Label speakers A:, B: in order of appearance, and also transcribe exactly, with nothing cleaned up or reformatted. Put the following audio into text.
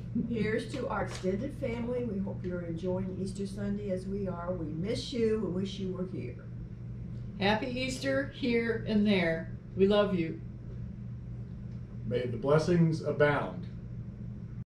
A: Here's to our extended family. We hope you're enjoying Easter Sunday as we are. We miss you and wish you were here.
B: Happy Easter here and there. We love you.
C: May the blessings abound.